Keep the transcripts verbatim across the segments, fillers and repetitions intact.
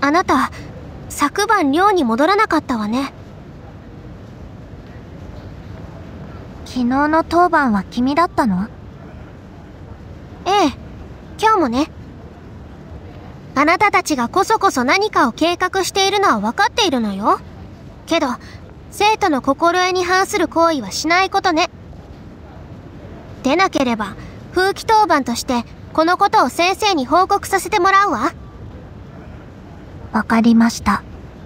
あなた、昨晩寮に戻らなかったわね。 昨日の当番は君だったの？ ええ、今日もね。あなたたちがこそこそ何かを計画しているのは分かっているのよ。けど、生徒の心得に反する行為はしないことね。でなければ、風紀当番として、このことを先生に報告させてもらうわ。 わかりました。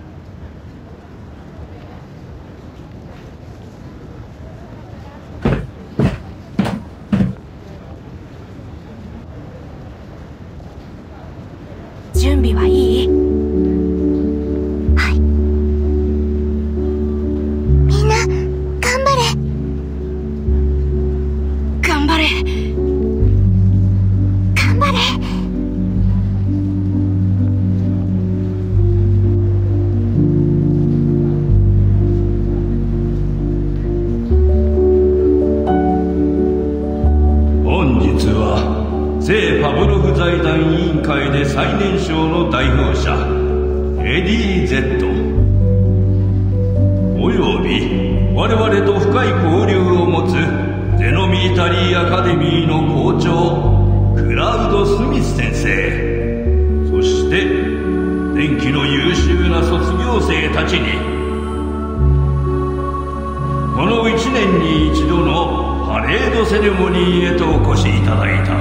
準備はいい？ はい。みんな、頑張れ。 頑張れ。 頑張れ。 本日は聖パブロフ財団委員会で最年少の代表者エディ・ゼットおよび我々と深い交流を持つゼノミータリーアカデミーの校長クラウド・スミス先生、そして前期の優秀な卒業生たちにこのいちねんに一度のパレードセレモニーへとお越しいただいた。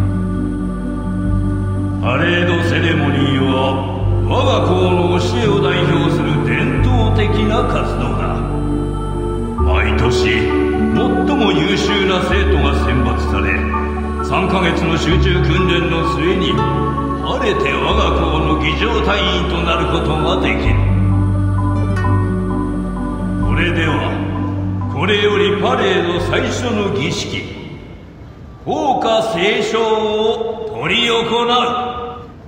パレードセレモニーは我が校の教えを代表する伝統的な活動だ。毎年最も優秀な生徒が選抜され、さんかげつの集中訓練の末に晴れて我が校の儀仗隊員となることができる。これではこれよりパレード最初の儀式、校歌斉唱を執り行う。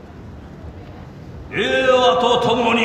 平和とともに。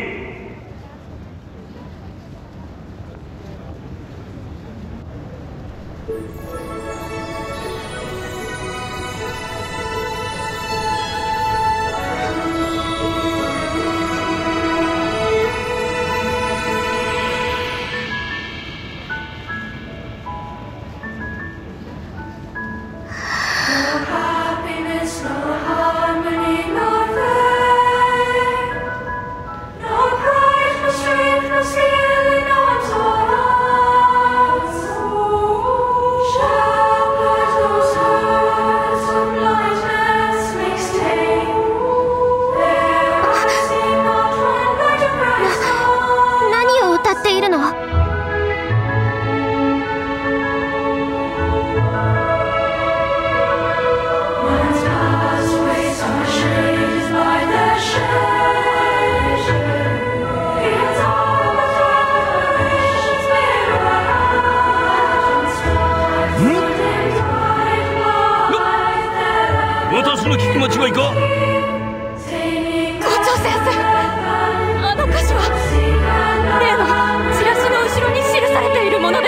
私の聞き間違いか？ 校長先生、あの歌詞は例のチラシの後ろに記されているものです。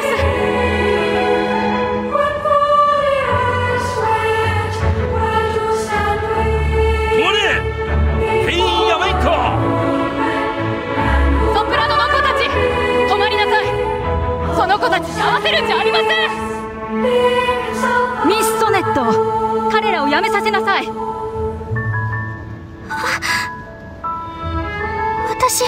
止まれ！全員やめんか！ ソプラノの子たち、止まりなさい。その子たちに合わせるんじゃありません。ミス・ソネット、彼らをやめさせなさい。私、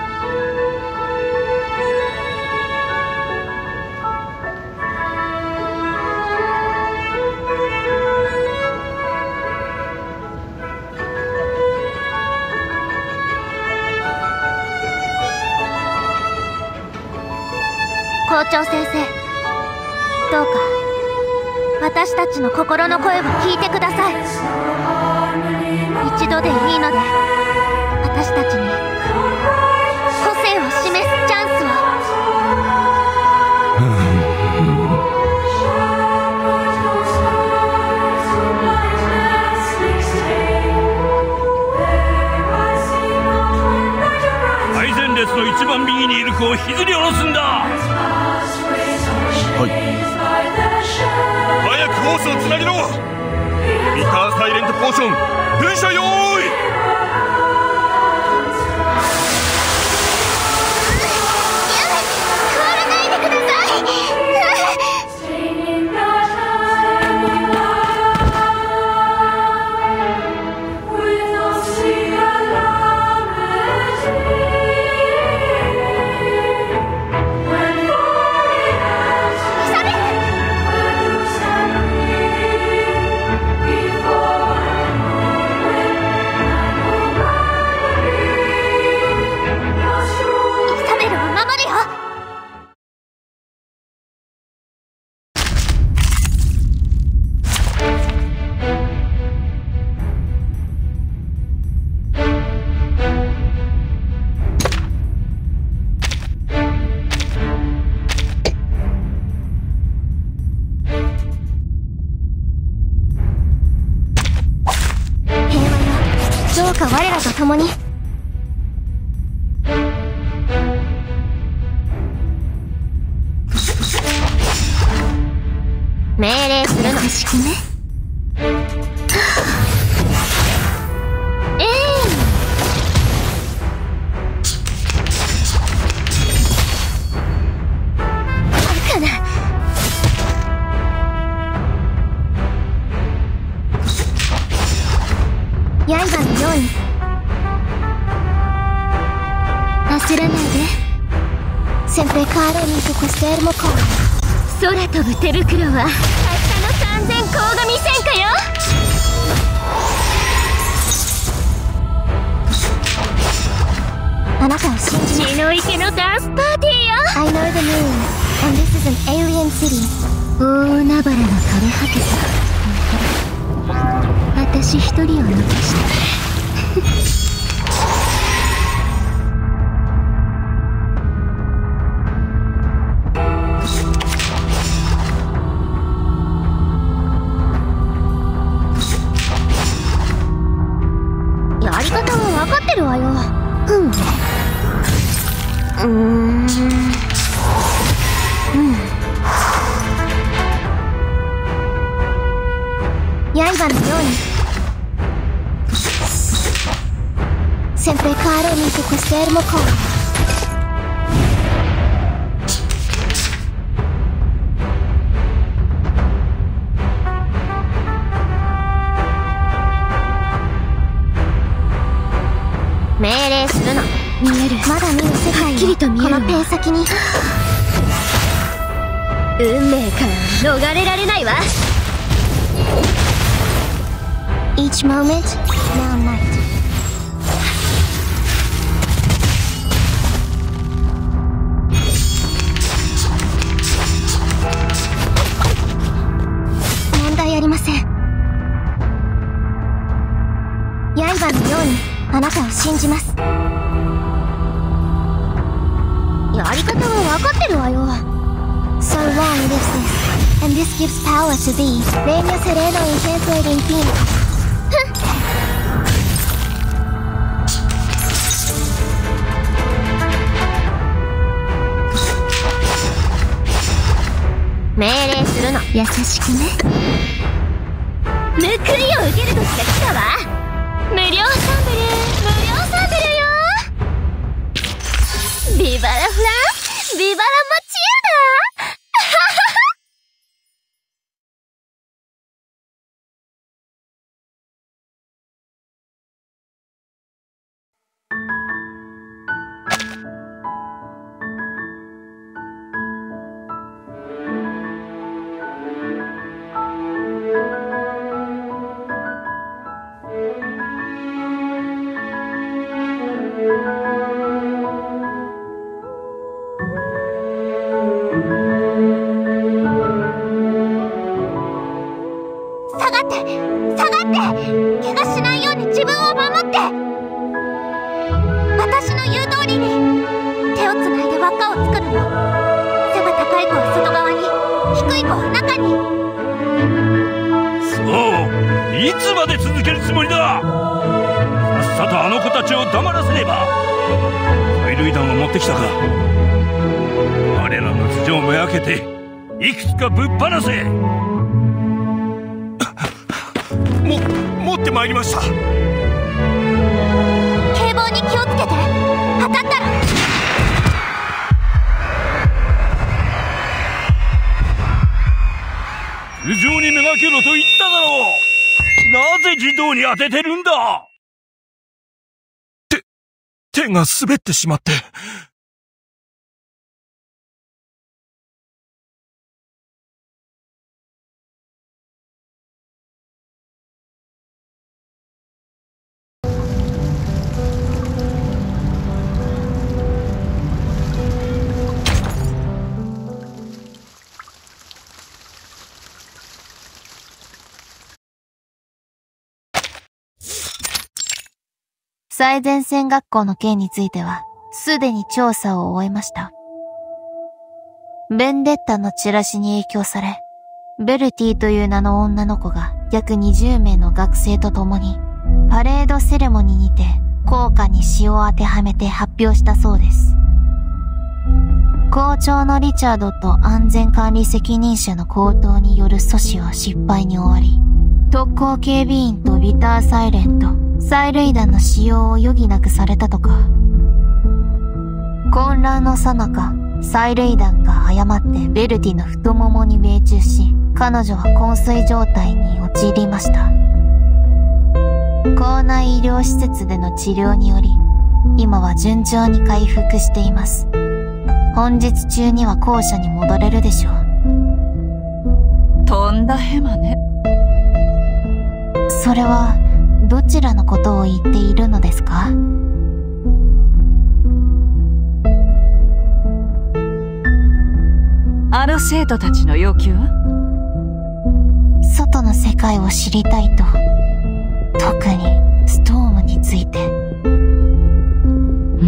校長先生、どうか私たちの心の声を聞いてください。一度でいいので私たちに個性を示すチャンスを。 最前列の一番右にいる子を引きずり下ろすんだ。 はい。早くホースをつなげろ。ビターサイレントポーション噴射用意。 共に。 命令するの。 優しくね。 えい、 バカな。刃のように。焦らないで。先輩カーレにとこしてるもこ。空飛ぶ手袋はたったのさんぜん光神戦火よ。あなたを信じます。 血の池のダンスパーティーよ。 I know the moon and this is an alien city。 大海原の枯れ果てた私一人を残してやり方は分かってるわよ。 うん。 うーん。うん。 刃のように。先輩カーレにとこしてるもこ。 命令するの。 見える。まだ見ぬ世界をはっきりと見える。このペン先に。 運命から逃れられないわ。 Each moment, now night。問題ありません。刃のようにあなたを信じます。 やり方は分かってるわよ。 So long lives this, and this gives power to thee. Regno sereno intenso ed infinito。 命令するの。 優しくね。 報いを受ける時が来たわ。無料サンプル、無料サンプルよ。ビバラフラン、ビバラマチルダ。 下がって下がって。怪我しないように自分を守って。私の言う通りに手をつないで輪っかを作るの。背が高い子は外側に、低い子は中に。 そう、いつまで続けるつもりだ。さっさとあの子たちを黙らせねば。催涙弾を持ってきたか。我らの頭上をめがけていくつかぶっ放せ。も持ってまいりました。 警棒に気をつけて。当たったら。 頭上にめがけろと言っただろう。なぜ自動に当ててるんだ。手手が滑ってしまって。 最前線学校の件については、すでに調査を終えました。ベンデッタのチラシに影響され、ベルティという名の女の子が約にじゅうめいの学生と共に、パレードセレモニーにて効果に詩を当てはめて発表したそうです。校長のリチャードと安全管理責任者の口頭による阻止は失敗に終わり、特攻警備員とビターサイレント、催涙弾の使用を余儀なくされたとか。混乱の最中、催涙弾が誤ってベルティの太ももに命中し、彼女は昏睡状態に陥りました。校内医療施設での治療により、今は順調に回復しています。本日中には校舎に戻れるでしょう。 とんだヘマね。 それは、どちらのことを言っているのですか？ あの生徒たちの要求は？ 外の世界を知りたいと。特に、ストームについて。 うん。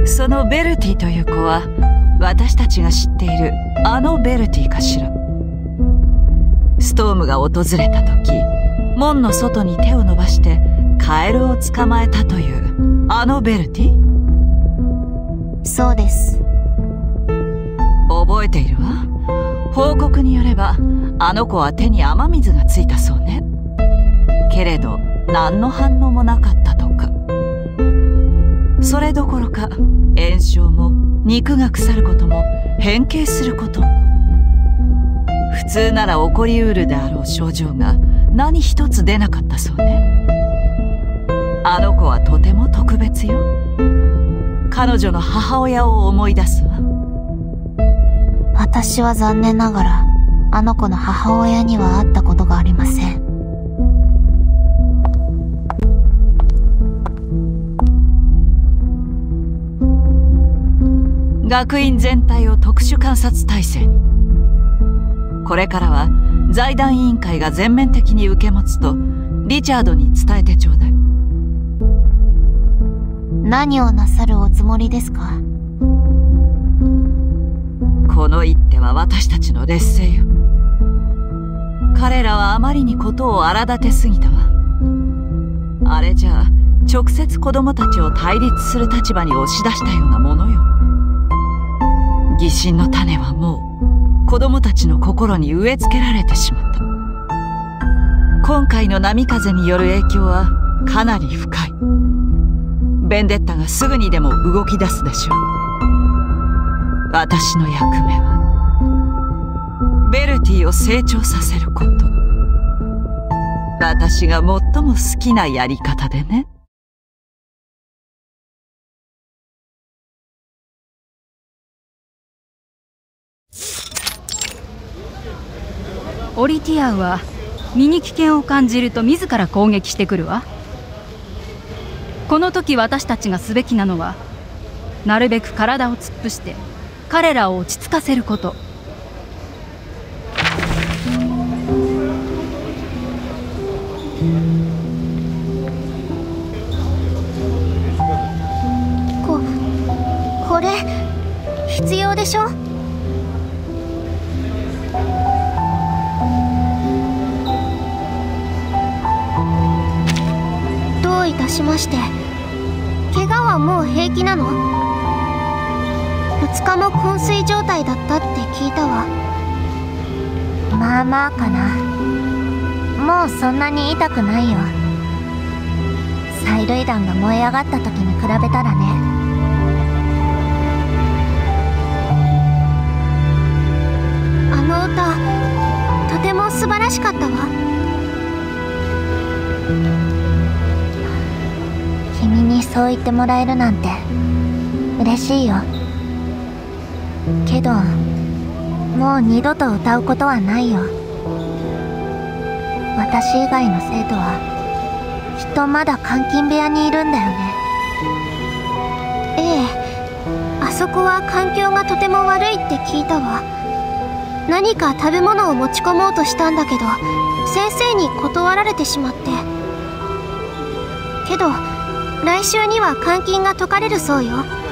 そのベルティという子は、私たちが知っているあのベルティかしら。ストームが訪れた時、門の外に手を伸ばしてカエルを捕まえたというあのベルティ？ そうです。 覚えているわ。報告によれば、あの子は手に雨水がついたそうね。けれど、何の反応もなかったとか。それどころか、炎症も肉が腐ることも変形することも。普通なら起こりうるであろう症状が何一つ出なかったそうね。あの子はとても特別よ。彼女の母親を思い出すわ。 私は残念ながら、あの子の母親には会ったことがありません。 学院全体を特殊観察体制に。これからは財団委員会が全面的に受け持つとリチャードに伝えてちょうだい。 何をなさるおつもりですか？ この一手は私たちの劣勢よ。彼らはあまりにことを荒立てすぎたわ。あれじゃあ直接子供たちを対立する立場に押し出したようなものよ。疑心の種はもう子供たちの心に植え付けられてしまった。今回の波風による影響はかなり深い。ベンデッタがすぐにでも動き出すでしょう。私の役目はベルティを成長させること。私が最も好きなやり方でね。 オリティアンは身に危険を感じると自ら攻撃してくるわ。この時私たちがすべきなのは、なるべく体を突っ伏して彼らを落ち着かせること。 こ、これ必要でしょ？どういたしまして。怪我はもう平気なの？ふつかも昏睡状態だったって聞いたわ。 まあまあかな。もうそんなに痛くないよ。催涙弾が燃え上がった時に比べたらね。 あの歌、とても素晴らしかったわ。 君にそう言ってもらえるなんて嬉しいよ。けどもう二度と歌うことはないよ。私以外の生徒はきっとまだ監禁部屋にいるんだよね。 ええ、あそこは環境がとても悪いって聞いたわ。何か食べ物を持ち込もうとしたんだけど先生に断られてしまって。けど来週には監禁が解かれるそうよ。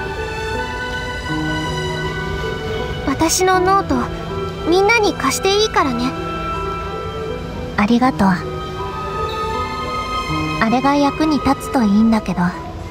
私のノートみんなに貸していいからね。 ありがとう。 あれが役に立つといいんだけど。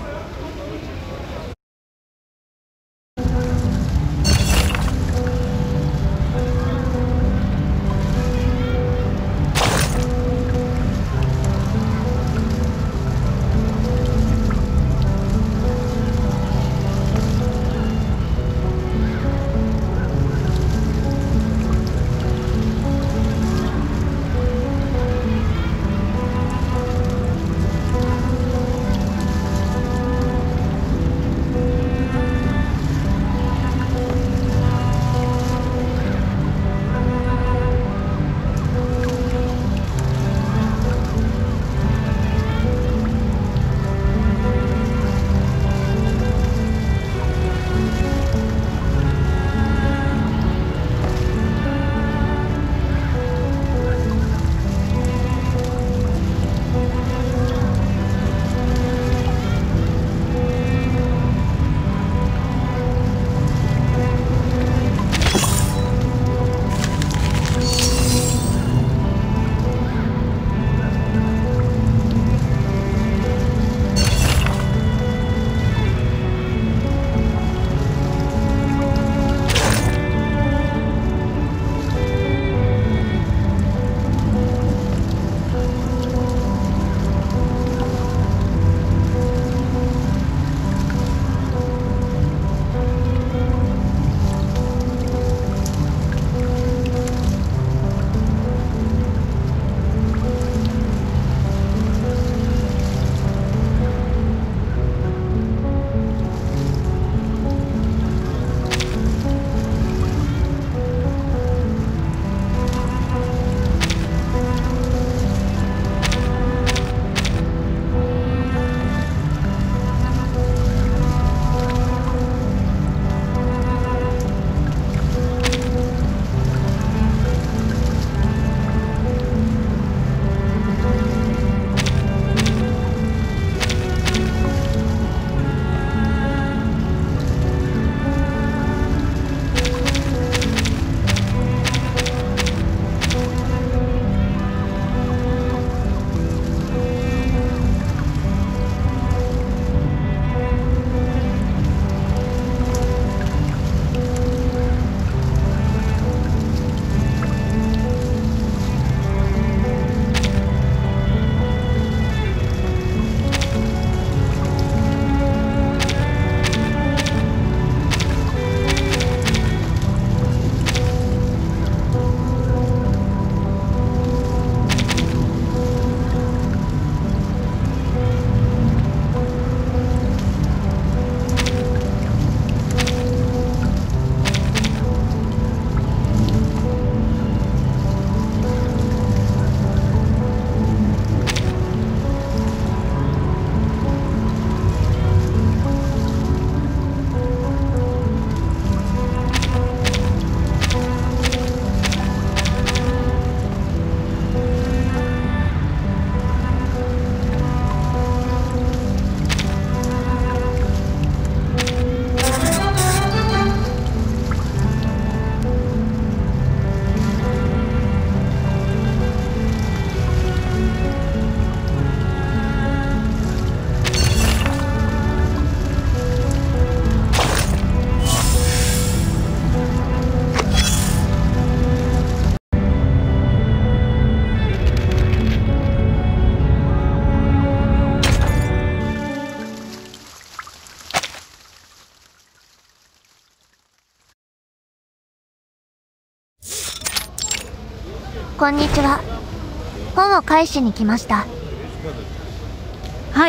こんにちは。本を返しに来ました。 はい。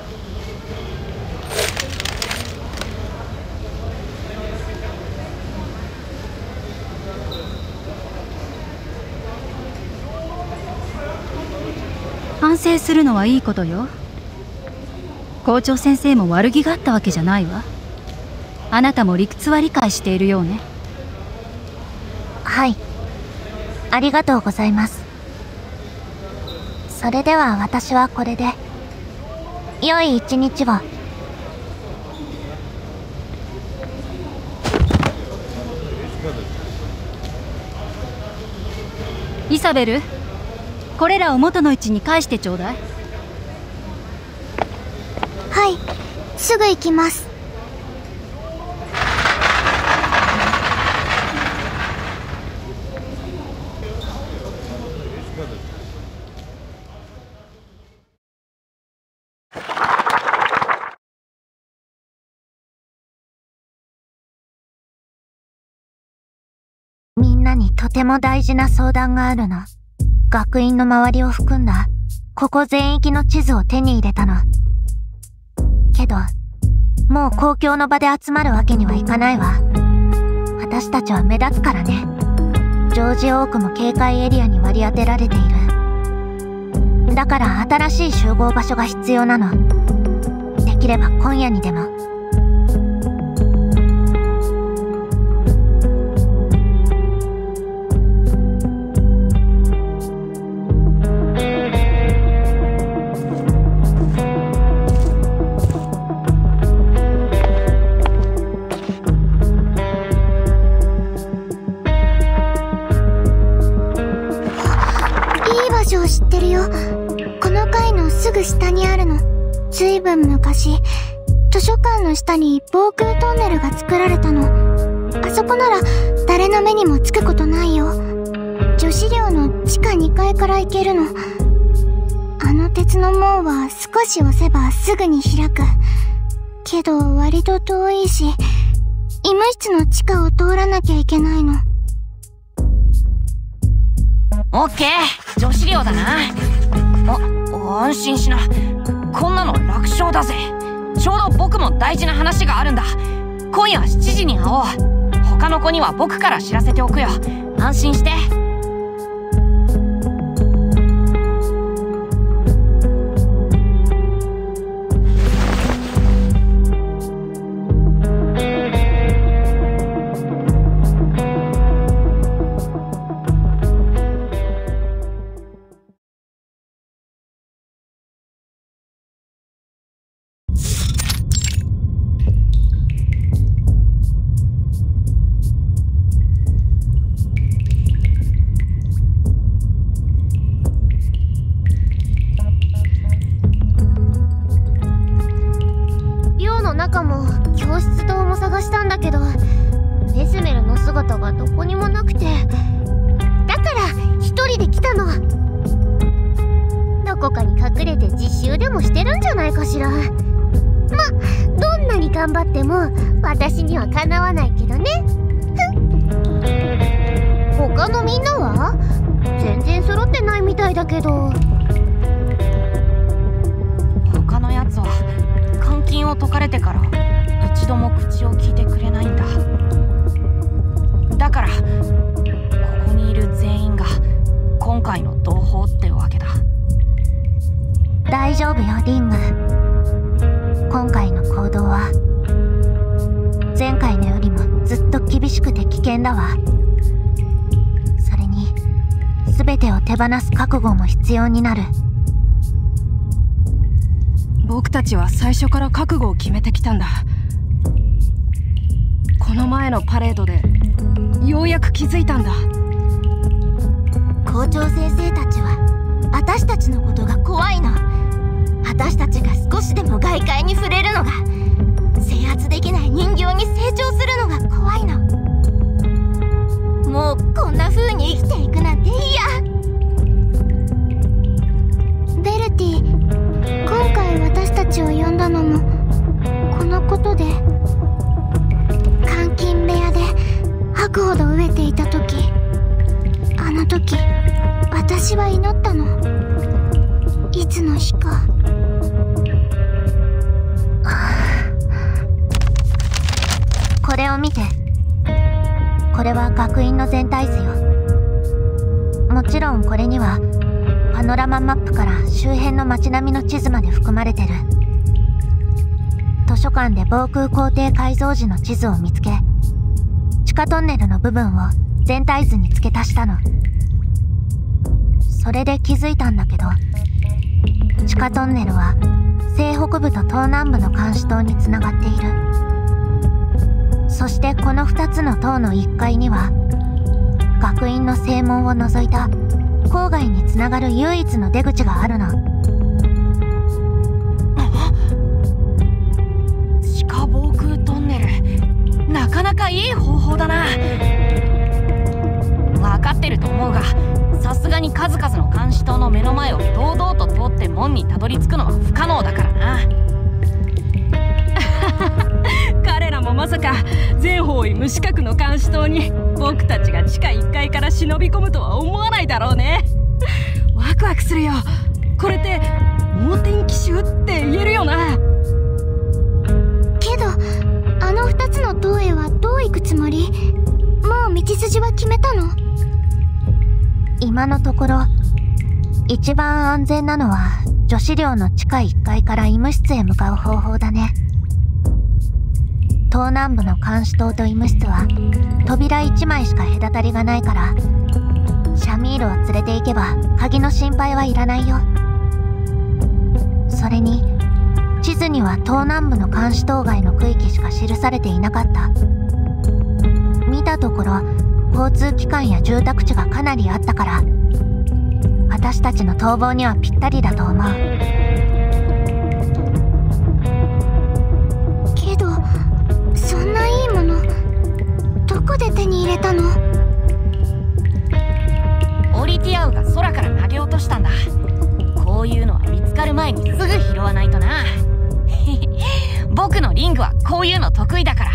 反省するのはいいことよ。校長先生も悪気があったわけじゃないわ。あなたも理屈は理解しているようね。 はい、ありがとうございます。それでは私はこれで。良い一日を。 イサベル、これらを元の位置に返してちょうだい。 はい、すぐ行きます。 みんなにとても大事な相談があるの。学院の周りを含んだ、ここ全域の地図を手に入れたの。けど、もう公共の場で集まるわけにはいかないわ。私たちは目立つからね。ジョージオークも警戒エリアに割り当てられている。だから新しい集合場所が必要なの。できれば今夜にでも。 知ってるよ。この階のすぐ下にあるの。ずいぶん昔、図書館の下に防空トンネルが作られたの。あそこなら誰の目にもつくことないよ。女子寮の地下にかいから行けるの。あの鉄の門は少し押せばすぐに開く。けど割と遠いし、医務室の地下を通らなきゃいけないの。 オッケー、女子寮だな。あ、安心しな。こんなの楽勝だぜ。ちょうど僕も大事な話があるんだ。今夜しちじに会おう。他の子には僕から知らせておくよ。安心して。 中も教室棟も探したんだけど、ベスメルの姿がどこにもなくて、だから一人で来たの。どこかに隠れて実習でもしてるんじゃないかしら。ま、どんなに頑張っても私にはかなわないけどね。他のみんなは全然揃ってないみたいだけど。 他のやつは監禁を解かれてから一度も口を聞いてくれないんだ。だからここにいる全員が今回の同胞ってわけだ。 大丈夫よリング。今回の行動は前回のよりもずっと厳しくて危険だわ。それに全てを手放す覚悟も必要になる。 僕たちは最初から覚悟を決めてきたんだ。この前のパレードでようやく気づいたんだ。 校長先生たちは私たちのことが怖いの。私たちが少しでも外界に触れるのが、制圧できない人形に成長するのが怖いの。もうこんな風に生きていくなんて嫌。 ベルティ、今回私たちを呼んだのもこのことで。監禁部屋で吐くほど飢えていた時、あの時私は祈ったの。いつの日か。 これを見て。これは学院の全体図よ。もちろんこれにはパノラママップから周辺の街並みの地図まで含まれてる。図書館で防空校庭改造時の地図を見つけ、地下トンネルの部分を全体図に付け足したの。それで気づいたんだけど、地下トンネルは西北部と東南部の監視塔につながっている。そしてこのふたつの塔のいっかいには学院の正門を除いた郊外につながる唯一の出口があるの。 なかなかいい方法だな。分かってると思うが、さすがに数々の監視塔の目の前を堂々と通って門にたどり着くのは不可能だからな。 彼らもまさか全方位無視角の監視塔に僕たちが地下いっかいから忍び込むとは思わないだろうね。ワクワクするよ。これって盲点奇襲って言えるよな。 けどあの二つの塔へはどう行くつもり？もう道筋は決めたの？ 今のところ一番安全なのは女子寮の地下いっかいから医務室へ向かう方法だね。東南部の監視塔と医務室は扉いちまいしか隔たりがないから、シャミールを連れて行けば鍵の心配はいらないよ。それに地図には東南部の監視塔外の区域しか記されていなかった。見たところ交通機関や住宅地がかなりあったから、私たちの逃亡にはぴったりだと思う。 けどそんないいものどこで手に入れたの？ オリティアウが空から投げ落としたんだ。こういうのは見つかる前にすぐ拾わないとな。僕のリングはこういうの得意だから。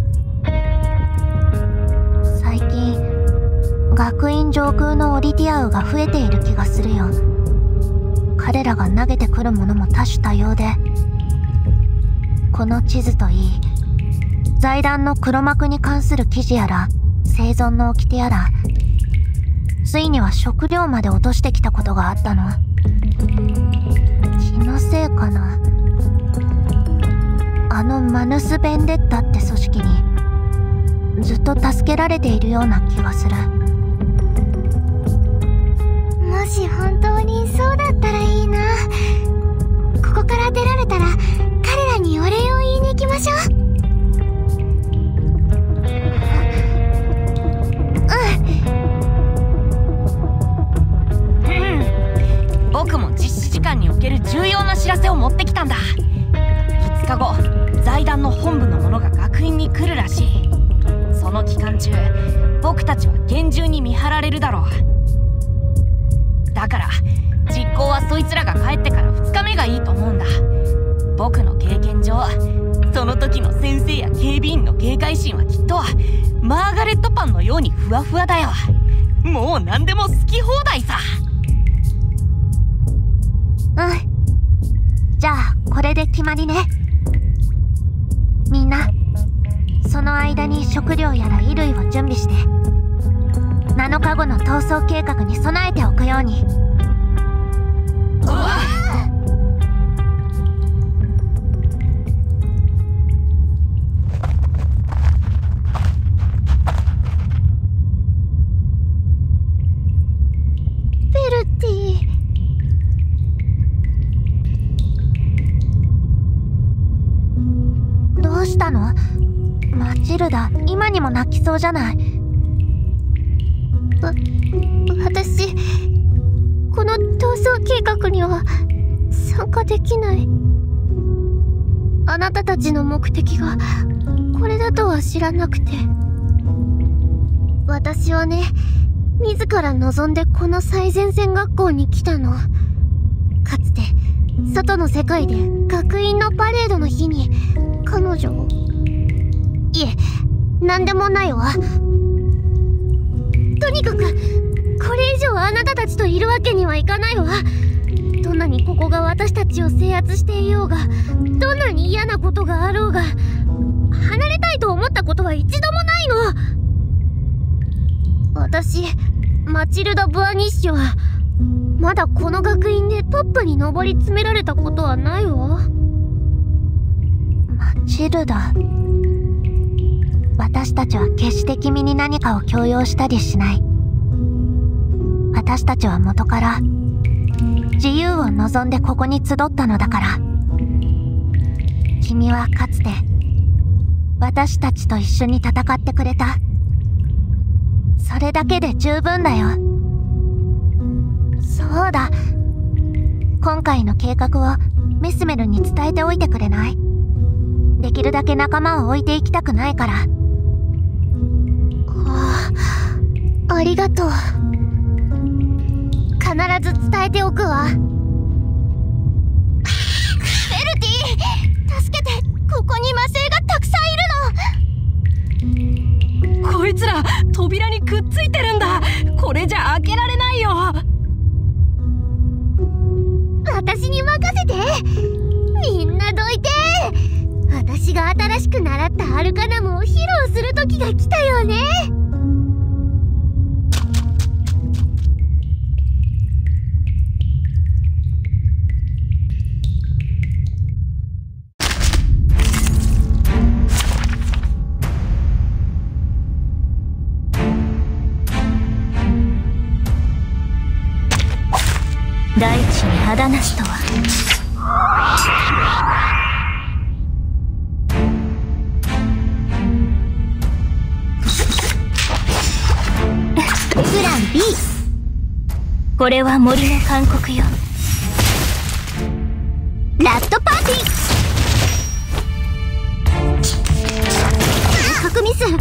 最近学院上空のオリティアウが増えている気がするよ。彼らが投げてくるものも多種多様で、この地図といい、財団の黒幕に関する記事やら生存の掟やら、ついには食料まで落としてきたことがあったの。気のせいかな。あのマヌス・ベンデッタって組織にずっと助けられているような気がする。 もし本当にそうだったらいいな。ここから出られたら彼らにお礼を言いに行きましょう。 僕も実施時間における重要な知らせを持ってきたんだ。いつかご、財団の本部の者が学院に来るらしい。その期間中、僕たちは厳重に見張られるだろう。だから実行はそいつらが帰ってからふつかめがいいと思うんだ。僕の経験上、その時の先生や警備員の警戒心はきっとマーガレットパンのようにふわふわだよ。もう何でも好き放題さ。 うん。じゃあこれで決まりね。みんなその間に食料やら衣類を準備して、なのかごの逃走計画に備えておくように。 ベルティ。 どうしたの？マチルダ、今にも泣きそうじゃない。 わ、私、この逃走計画には参加できない。あなたたちの目的がこれだとは知らなくて。私はね、自ら望んでこの最前線学校に来たの。かつて外の世界で学院のパレードの日に彼女を、いえ、なんでもないわ。とにかくこれ以上あなたたちといるわけにはいかないわ。どんなにここが私たちを制圧していようが、どんなに嫌なことがあろうが、離れたいと思ったことは一度もないの。私、マチルダ・ブアニッシュはまだこの学院でトップに上り詰められたことはないわ。 マチルダ、私たちは決して君に何かを強要したりしない。私たちは元から自由を望んでここに集ったのだから。君はかつて私たちと一緒に戦ってくれた。それだけで十分だよ。そうだ、今回の計画をメスメルに伝えておいてくれない？できるだけ仲間を置いていきたくないから。 ありがとう。必ず伝えておくわ。ベルティ、助けて。ここに魔精がたくさんいるの。 こいつら扉にくっついてるんだ。これじゃ開けられないよ。 私に任せて。みんなどいて。私が新しく習ったアルカナムを披露する時が来たよね。 大地に肌なしとは。プラン ビー。 これは森の勧告よ。ラットパーティー。核ミス。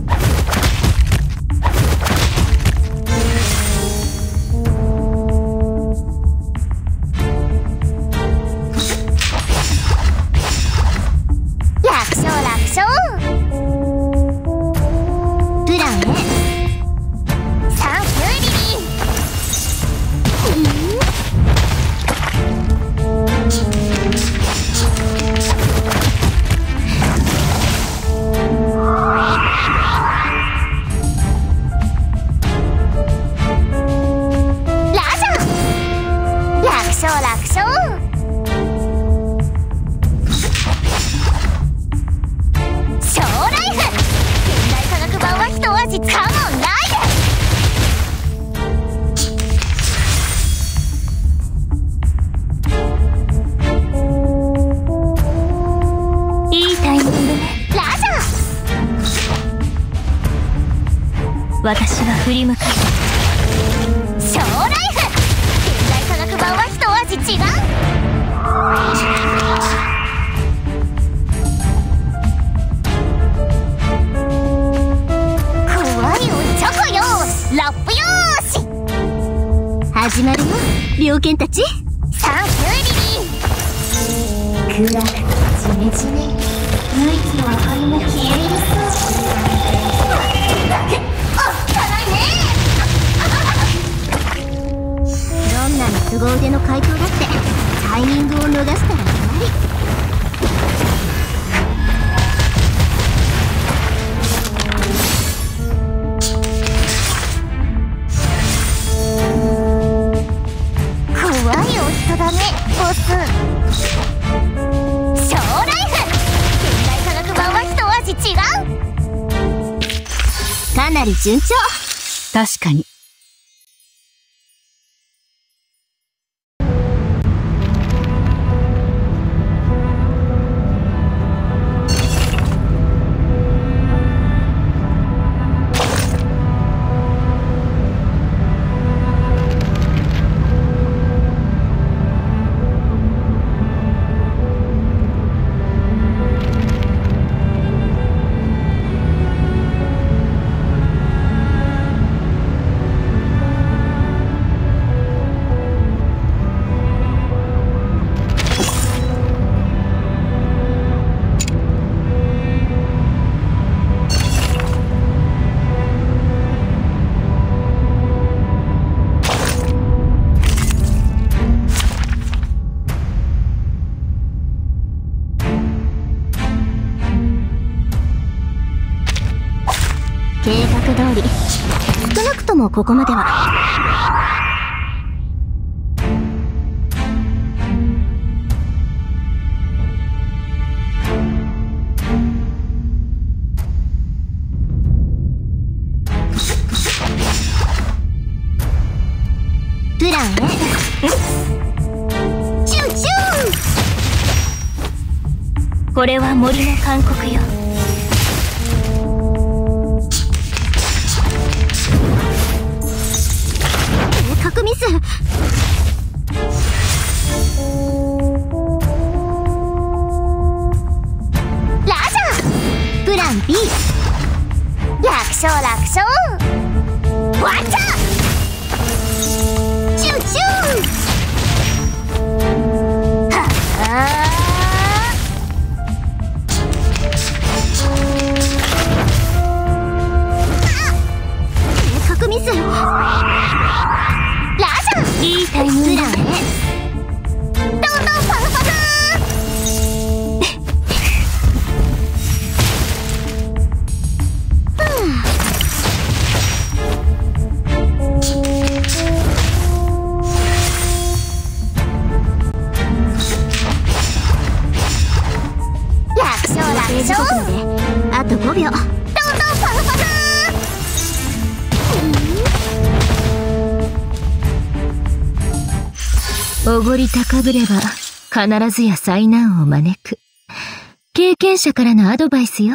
私は振り向かう。ショーライフ。現代科学版は一味違う。怖いおチョコよ。ラップよーし。始まるよ、猟犬たち。サンキューリリー。暗くジメジメ、唯一の明かりも消え入りそう。どんなに凄腕の怪盗だってタイミングを逃したら終わり。怖いお人だね、ボス。ショーライフ。現代科学版は一味違う。かなり順調。 確かに。計画通り、少なくともここまでは。プラン エー。 チューチュー。これは森の勧告よ。核ミス。ラジャー。プラン ビー。楽勝楽勝。 わっちゃシューシューはあミスラジャいいタイムランねどんどんパフパフ楽勝楽勝あとごびょうどんどんパフパフおごり高ぶれば必ずや災難を招く。経験者からのアドバイスよ。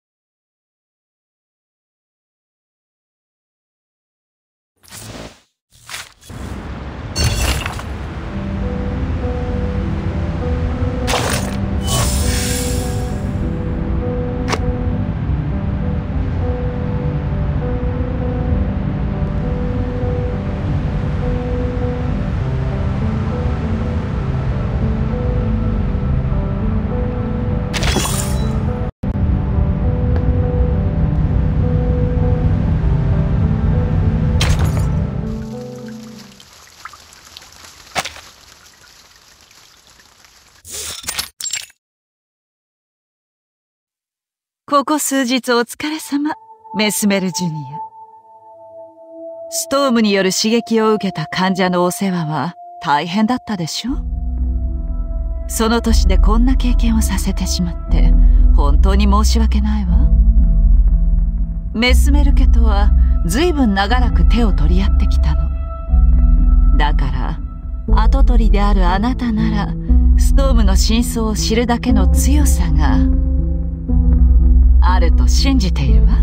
ここ数日お疲れ様、メスメルジュニア。ストームによる刺激を受けた患者のお世話は大変だったでしょ？その年でこんな経験をさせてしまって本当に申し訳ないわ。メスメル家とは随分長らく手を取り合ってきたの。だから跡取りであるあなたならストームの真相を知るだけの強さがあると信じているわ。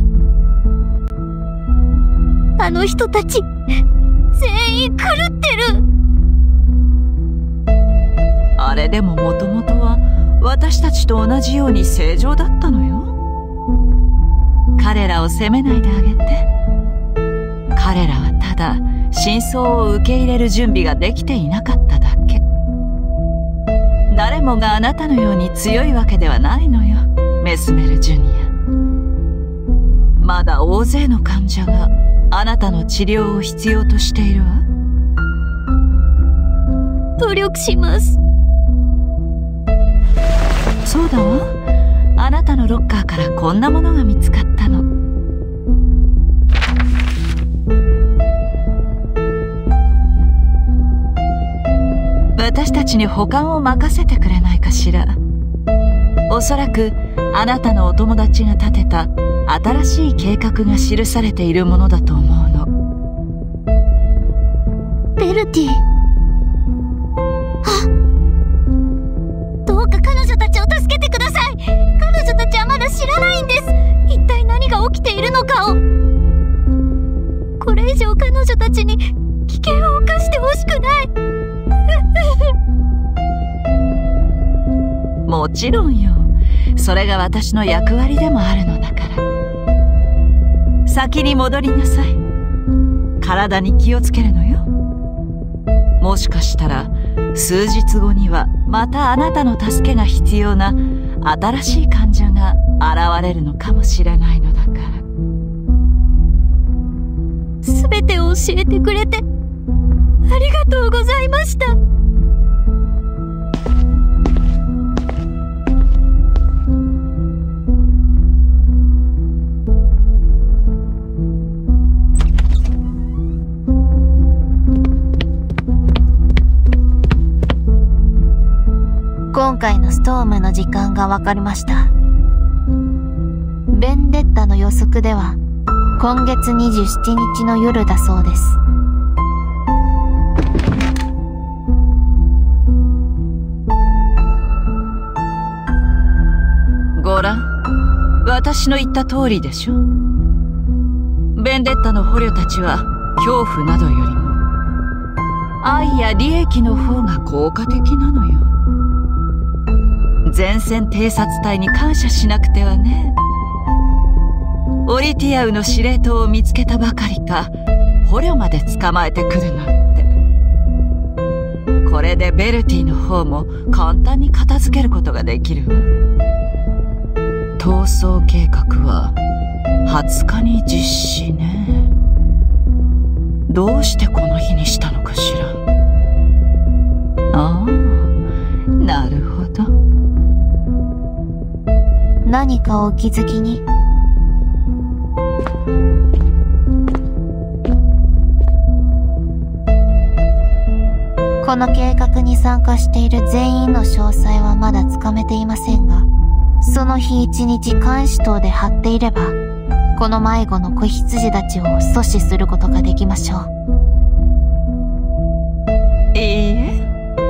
あの人たち全員狂ってる。 あれでももともとは私たちと同じように正常だったのよ。彼らを責めないであげて。彼らはただ真相を受け入れる準備ができていなかっただけ。誰もがあなたのように強いわけではないのよ、メスメルジュニア。まだ大勢の患者があなたの治療を必要としているわ。 努力します。 そうだわ。あなたのロッカーからこんなものが見つかったの。私たちに保管を任せてくれないかしら。おそらくあなたのお友達が立てた新しい計画が記されているものだと思うの。 ベルティ。あ、どうか彼女たちを助けてください。彼女たちはまだ知らないんです。一体何が起きているのかを。これ以上彼女たちに危険を冒してほしくない。 もちろんよ。それが私の役割でもあるのだから。先に戻りなさい。体に気をつけるのよ。もしかしたら数日後にはまたあなたの助けが必要な新しい患者が現れるのかもしれないのだから。 すべてを教えてくれてありがとうございました。 今回のストームの時間が分かりました。ベンデッタの予測では今月にじゅうしちにちの夜だそうです。 ごらん、私の言った通りでしょ。ベンデッタの捕虜たちは恐怖などよりも愛や利益の方が効果的なのよ。前線偵察隊に感謝しなくてはね。オリティアウの司令塔を見つけたばかりか、 捕虜まで捕まえてくるなんて。これでベルティの方も簡単に片付けることができるわ。逃走計画ははつかに実施ね。どうしてこの日にしたのかしら。ああ、なるほど。 何かお気づきに？この計画に参加している全員の詳細はまだつかめていませんが、その日一日監視塔で張っていれば、この迷子の子羊たちを阻止することができましょう。いいえ。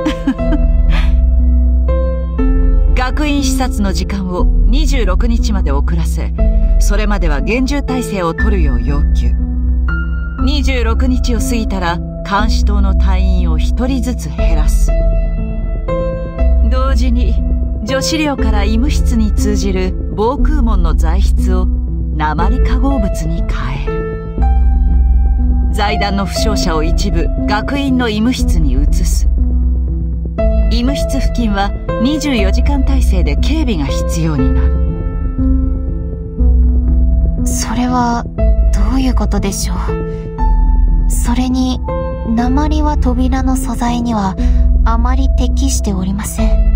学院視察の時間をにじゅうろくにちまで遅らせ、それまでは厳重態勢を取るよう要求。にじゅうろくにちを過ぎたら監視塔の隊員をひとりずつ減らす。同時に女子寮から医務室に通じる防空門の材質を鉛化合物に変える。財団の負傷者を一部学院の医務室に移す。医務室付近はにじゅうよじかん体制で警備が必要になる。 それはどういうことでしょう。それに鉛は扉の素材にはあまり適しておりません。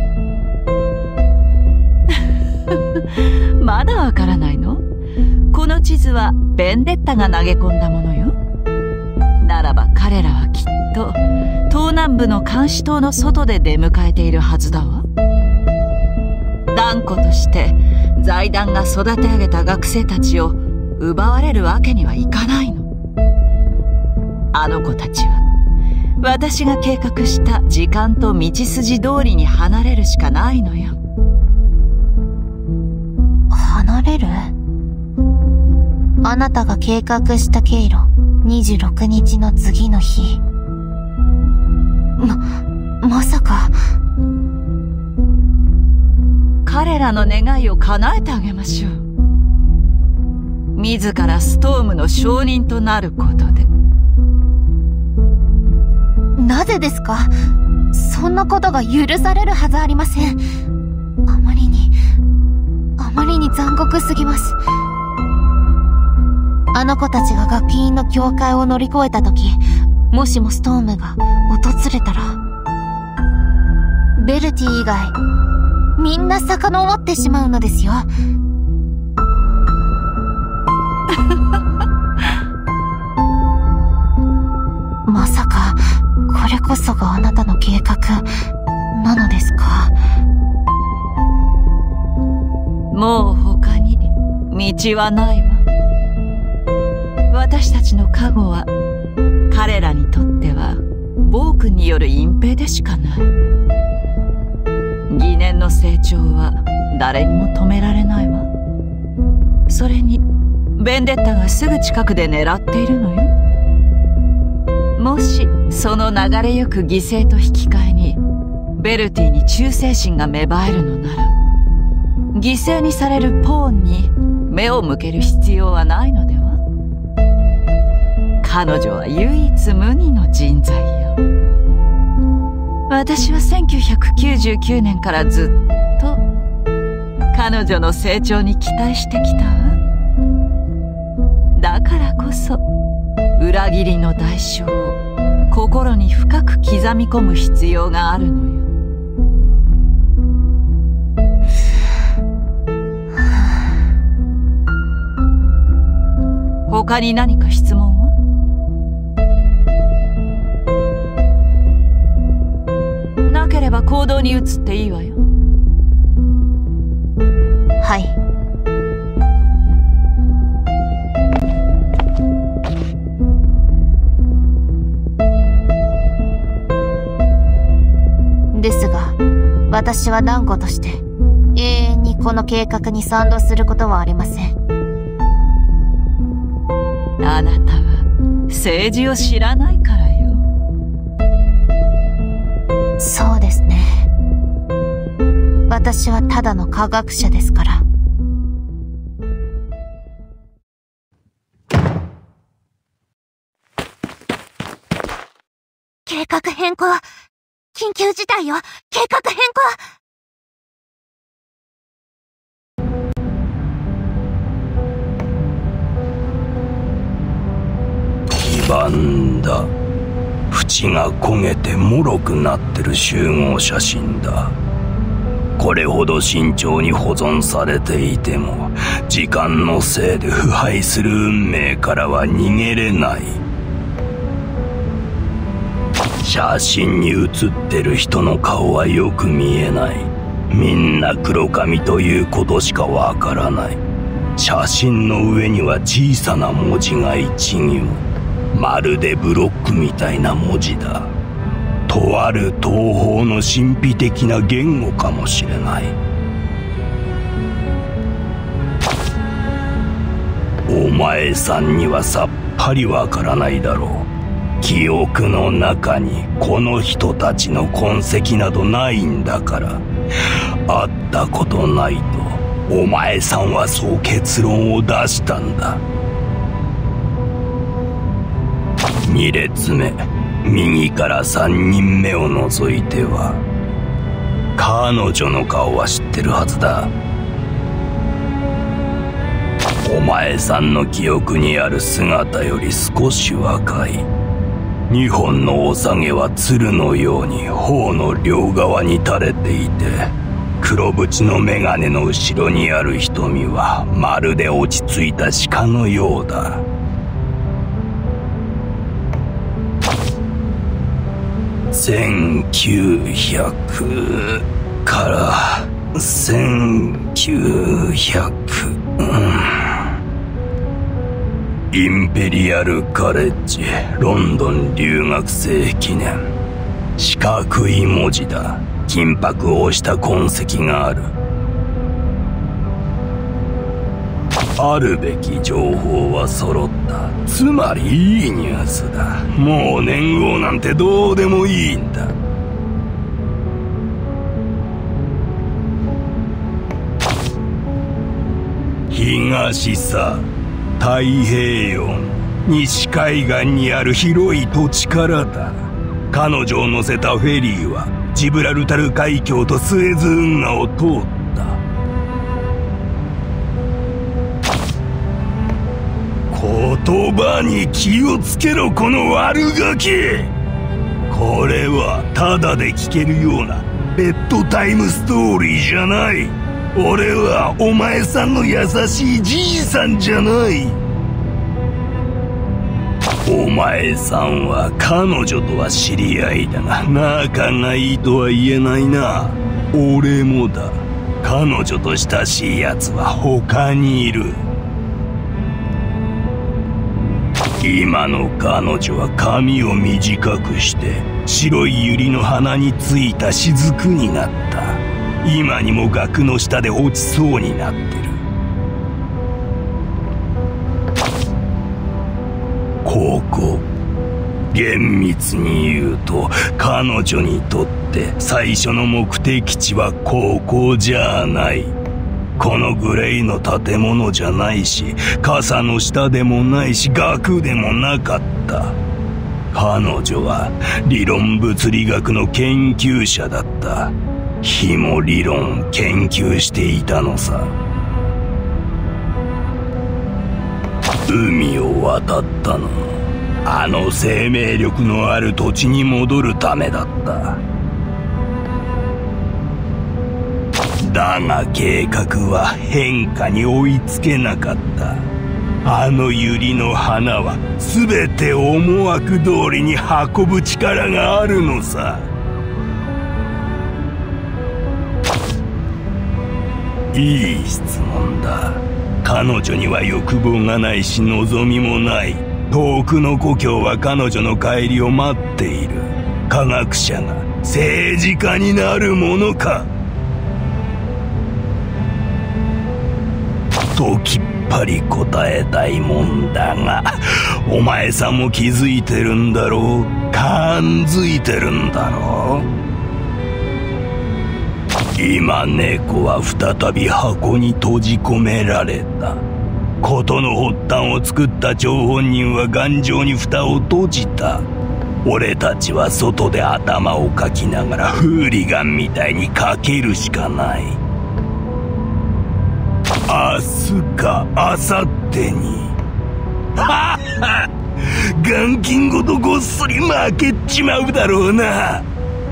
まだわからないの？この地図はベンデッタが投げ込んだものよ。ならば彼らはきっと東南部の監視塔の外で出迎えているはずだわ。断固として財団が育て上げた学生たちを奪われるわけにはいかないの。あの子たちは私が計画した時間と道筋通りに離れるしかないのよ。 離れる？あなたが計画した経路にじゅうろくにちの次の日。ま、まさか。 彼らの願いを叶えてあげましょう。自らストームの証人となることで。 なぜですか？そんなことが許されるはずありません。あまりに、あまりに残酷すぎます。あの子たちが学院の境界を乗り越えたとき、もしもストームが訪れたら、ベルティ以外、みんな遡ってしまうのですよ。まさか、これこそがあなたの計画、なのですか？ もう他に道はないわ。私たちの過去は彼らにとっては暴君による隠蔽でしかない。疑念の成長は誰にも止められないわ。それにベンデッタがすぐ近くで狙っているのよ。もしその流れゆく犠牲と引き換えにベルティに忠誠心が芽生えるのなら、犠牲にされるポーンに目を向ける必要はないのでは？彼女は唯一無二の人材よ。私はせんきゅうひゃくきゅうじゅうきゅうねんからずっと彼女の成長に期待してきたわ。だからこそ裏切りの代償を心に深く刻み込む必要があるのよ。他に何か質問は？なければ行動に移っていいわよ。 はい。ですが、私は断固として永遠にこの計画に賛同することはありません。 あなたは政治を知らないからよ。 そうですね。私はただの科学者ですから。 計画変更。緊急事態よ。計画変更。黄ばんだ。縁が焦げて脆くなってる集合写真だ。これほど慎重に保存されていても、時間のせいで腐敗する運命からは逃げれない。写真に写ってる人の顔はよく見えない。みんな黒髪ということしかわからない。写真の上には小さな文字が一行。まるでブロックみたいな文字だ。とある東方の神秘的な言語かもしれない。お前さんにはさっぱりわからないだろう。記憶の中にこの人たちの痕跡などないんだから。会ったことないとお前さんはそう結論を出したんだ。に列目、右からさんにんめを除いては彼女の顔は知ってるはずだ。お前さんの記憶にある姿より少し若い。二本のおさげは鶴のように頬の両側に垂れていて、黒縁の眼鏡の後ろにある瞳はまるで落ち着いた鹿のようだ。せんきゅうひゃくからせんきゅうひゃく、うん、インペリアルカレッジロンドン留学生記念。四角い文字だ。金箔をした痕跡がある。あるべき情報は揃った。つまりいいニュースだ。もう年号なんてどうでもいいんだ。東さ、太平洋西海岸にある広い土地からだ。彼女を乗せたフェリーはジブラルタル海峡とスエズ運河を通った。言葉に気をつけろ、この悪ガキ。これはただで聞けるようなベッドタイムストーリーじゃない。俺はお前さんの優しいじいさんじゃない。お前さんは彼女とは知り合いだが仲がいいとは言えないな。俺もだ。彼女と親しいやつは他にいる。今の彼女は髪を短くして白い百合の花についた雫になった。今にも額の下で落ちそうになってる。ここ、厳密に言うと彼女にとって最初の目的地はここじゃない。このグレーの建物じゃないし、傘の下でもないし、額でもなかった。彼女は理論物理学の研究者だった。火も理論研究していたのさ。海を渡ったのもあの生命力のある土地に戻るためだった。だが計画は変化に追いつけなかった。あの百合の花は全て思惑通りに運ぶ力があるのさ。いい質問だ。彼女には欲望がないし望みもない。遠くの故郷は彼女の帰りを待っている。科学者が政治家になるものか。ときっぱり答えたいもんだが、お前さんも気づいてるんだろう。感づいてるんだろう。今猫は再び箱に閉じ込められた。事の発端を作った張本人は頑丈に蓋を閉じた。 俺たちは外で頭をかきながらフーリガンみたいにかけるしかない。明日か明後日にはっは元金ごとごっそり負けちまうだろうな。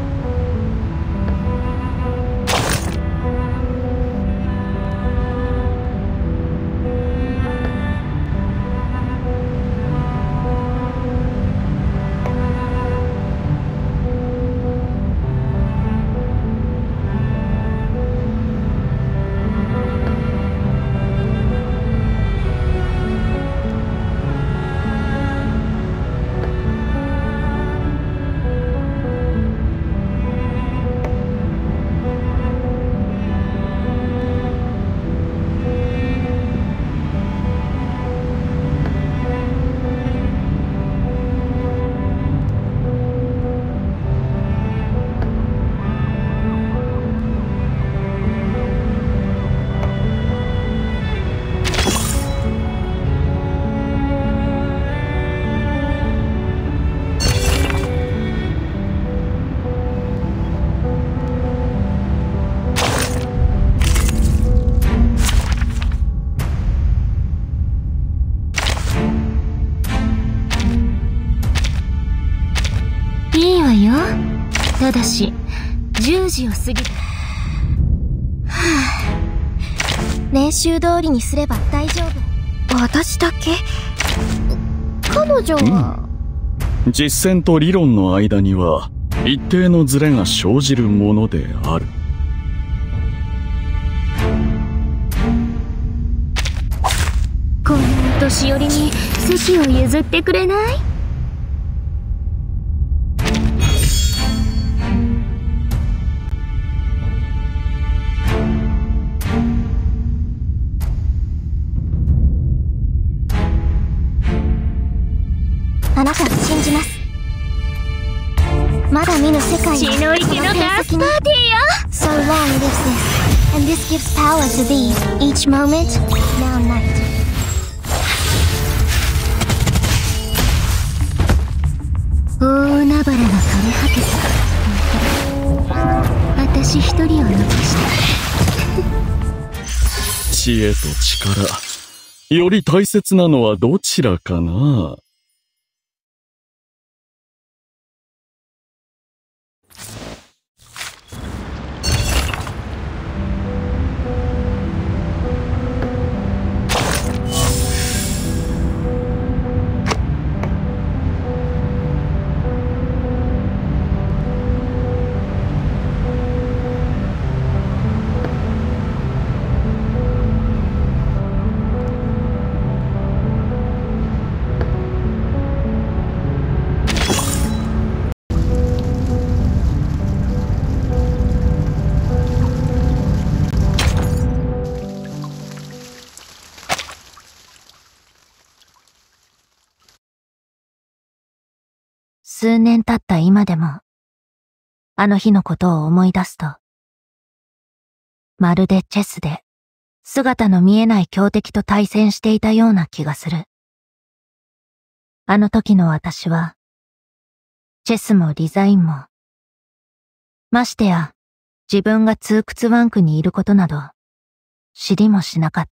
ただし、じゅうじを過ぎた。はぁ。練習通りにすれば大丈夫。私だけ？彼女は、 うん、実践と理論の間には一定のズレが生じるものである。 こんなお年寄りに席を譲ってくれない？ あなたを信じます。まだ見ぬ世界血の池のダンスパーティーよ。 So long lives this, and this gives power to these, each moment, now night. 大海原が枯れ果てた。私一人を残した知恵と力、より大切なのはどちらかな。 数年経った今でも、あの日のことを思い出すと、まるでチェスで姿の見えない強敵と対戦していたような気がする。あの時の私は、チェスもリザインも、ましてや自分がツークツワンクにいることなど知りもしなかった。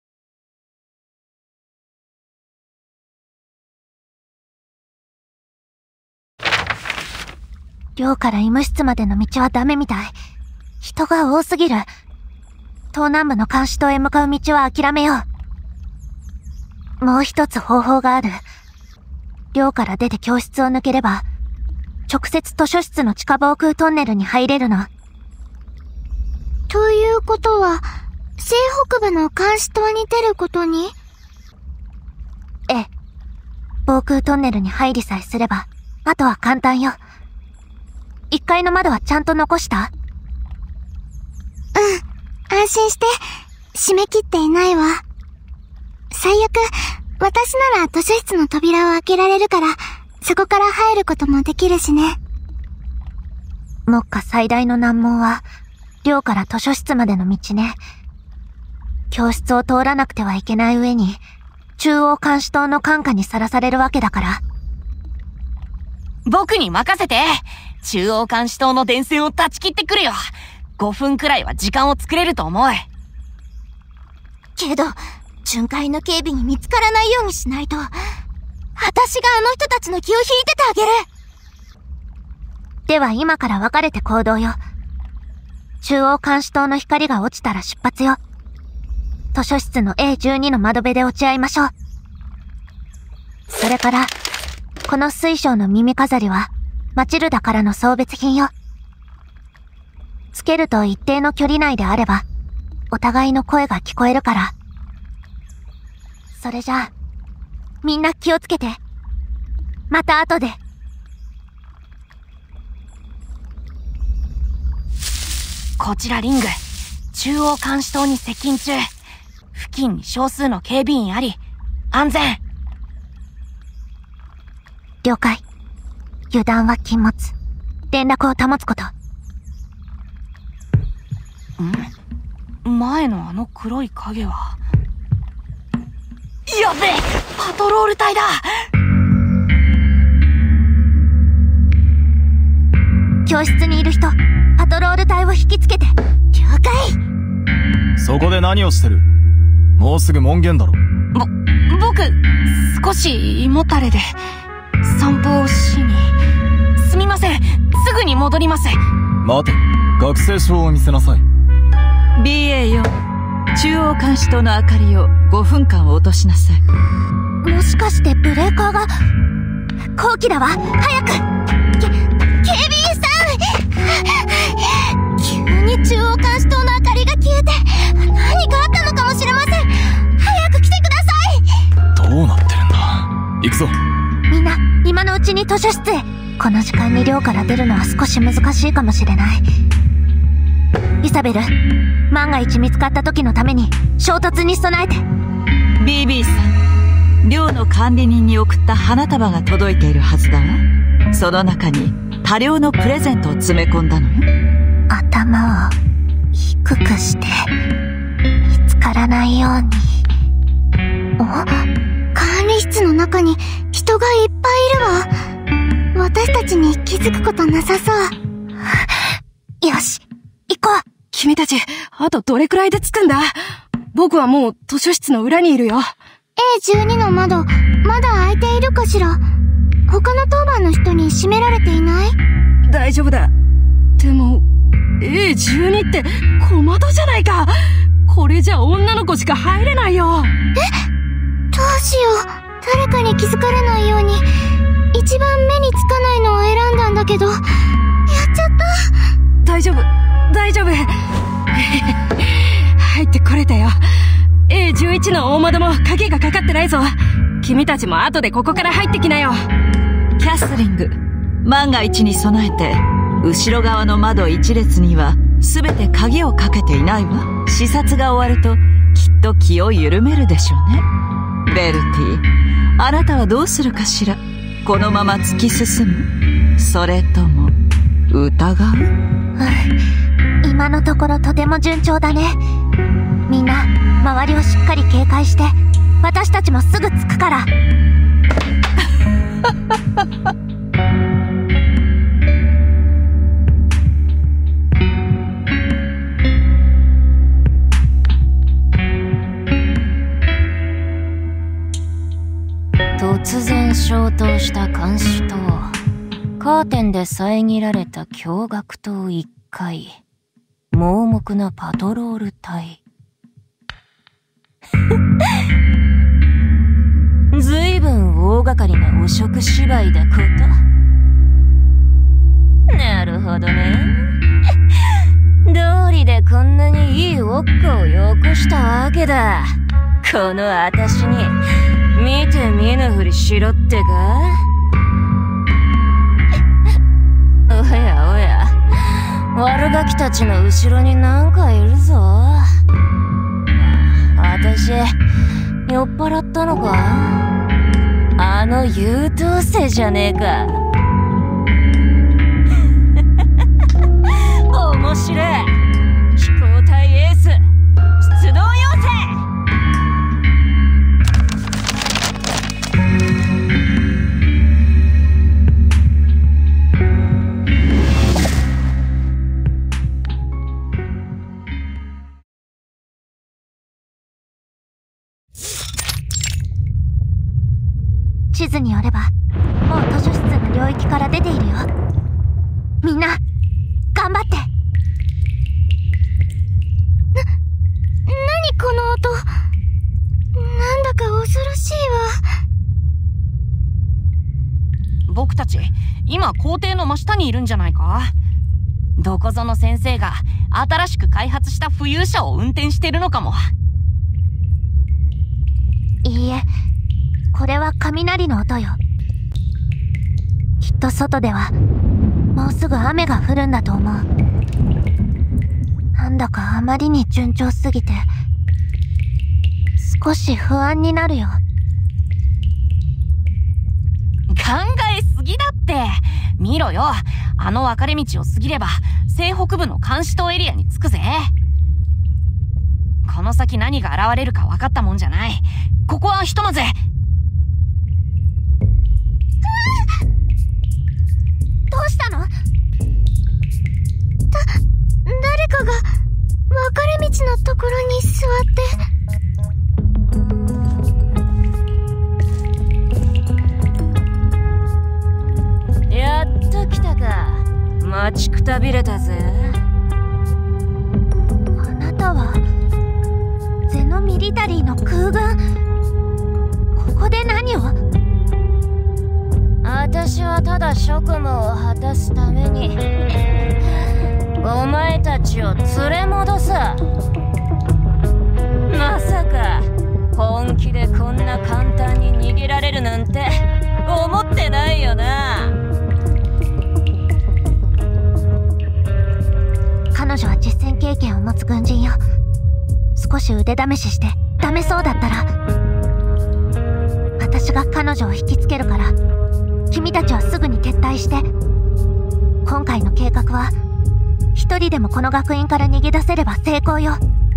寮から医務室までの道はダメみたい。人が多すぎる。東南部の監視塔へ向かう道は諦めよう。もう一つ方法がある。寮から出て教室を抜ければ、直接図書室の地下防空トンネルに入れるの。 ということは、西北部の監視塔に出ることに？ ええ。防空トンネルに入りさえすれば、あとは簡単よ。一階の窓はちゃんと残した？ うん。安心して。閉め切っていないわ。最悪、私なら図書室の扉を開けられるから、そこから入ることもできるしね。 目下最大の難問は、寮から図書室までの道ね。教室を通らなくてはいけない上に、中央監視塔の管下にさらされるわけだから。 僕に任せて。中央監視塔の電線を断ち切ってくるよ。ごふんくらいは時間を作れると思う。 けど、巡回の警備に見つからないようにしないと、私があの人たちの気を引いててあげる。 では今から分かれて行動よ。中央監視塔の光が落ちたら出発よ。図書室の エーじゅうに の窓辺で落ち合いましょう。それから、この水晶の耳飾りは、マチルダからの送別品よ。つけると一定の距離内であれば、お互いの声が聞こえるから。それじゃあ、みんな気をつけて。また後で。 こちらリング。中央監視塔に接近中。付近に少数の警備員あり、安全。 了解。油断は禁物。連絡を保つこと。 ん？前のあの黒い影は。やべえ！パトロール隊だ！ 教室にいる人、パトロール隊を引きつけて。了解！ そこで何をしてる？もうすぐ門限だろ。 ぼ、僕、少し胃もたれで、散歩をしに。すみません、すぐに戻ります。 待て、学生証を見せなさい。 ビーエーよん、中央監視塔の明かりをごふんかん落としなさい。 もしかしてブレーカーが、後期だわ、早く！け、警備員さん！急に中央監視塔の明かりが消えて、何かあったのかもしれません。早く来てください！ どうなってるんだ。行くぞ。 みんな、今のうちに図書室へ。この時間に寮から出るのは少し難しいかもしれない。イサベル、万が一見つかった時のために衝突に備えて。 ビービーさん、寮の管理人に送った花束が届いているはずだわ。その中に多量のプレゼントを詰め込んだのよ。 頭を低くして見つからないように。 お？管理室の中に人がいっぱいいるわ。私たちに気づくことなさそう。 よし、行こう。 君たち、あとどれくらいで着くんだ？僕はもう図書室の裏にいるよ。 エーじゅうに の窓、まだ開いているかしら？他の当番の人に閉められていない？ 大丈夫だ。でも、エーじゅうに って小窓じゃないか。これじゃ女の子しか入れないよ。 え？どうしよう。誰かに気づかれないように、一番目につかないのを選んだんだけど、やっちゃった。 大丈夫、大丈夫。入ってこれたよ。エーじゅういち の大窓も鍵がかかってないぞ。君たちも後でここから入ってきなよ。 キャスリング、万が一に備えて、後ろ側の窓一列には全て鍵をかけていないわ。視察が終わるときっと気を緩めるでしょうね。ベルティ、あなたはどうするかしら。このまま突き進む？それとも疑う？ うん、今のところとても順調だね。みんな周りをしっかり警戒して、私たちもすぐ着くから。 突然消灯した監視塔、カーテンで遮られた驚愕塔一階、盲目なパトロール隊。ずいぶん大掛かりな汚職芝居だこと。なるほどね。道理でこんなにいいおっこをよこしたわけだ。このあたしに見て見ぬふりしろってか？おやおや、悪ガキたちの後ろになんかいるぞ。あたし酔っ払ったのか？あの優等生じゃねえか。面白い。飛行隊エース出動要請。 地図によればもう図書室の領域から出ているよ。みんな頑張って。な、何この音。なんだか恐ろしいわ。 僕たち今校庭の真下にいるんじゃないか。どこぞの先生が新しく開発した浮遊車を運転してるのかも。 いいえ、これは雷の音よ。きっと外ではもうすぐ雨が降るんだと思う。なんだかあまりに順調すぎて少し不安になるよ。 考えすぎだって。見ろよ、あの分かれ道を過ぎれば西北部の監視塔エリアに着くぜ。この先何が現れるか分かったもんじゃない。ここはひとまず。どうしたの？だ、誰かが分かれ道のところに座って。やっと来たか。待ちくたびれたぜ。 あなたはゼノミリタリーの空軍。ここで何を？ 私はただ職務を果たすためにお前たちを連れ戻す。まさか本気でこんな簡単に逃げられるなんて思ってないよな。 彼女は実戦経験を持つ軍人よ。少し腕試ししてダメそうだったら私が彼女を引きつけるから、君たちはすぐに撤退して。今回の計画は一人でもこの学院から逃げ出せれば成功よ。